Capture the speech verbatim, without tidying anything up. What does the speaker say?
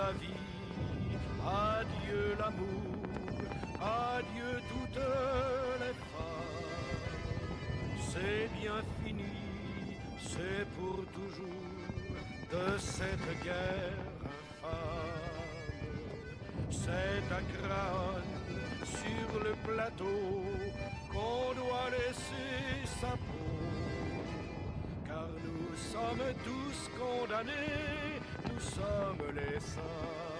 la vie, adieu l'amour, adieu toutes les femmes. C'est bien fini, c'est pour toujours de cette guerre infâme. C'est à Craonne, sur le plateau, qu'on doit laisser sa peau. Car nous sommes tous condamnés, nous sommes les saints.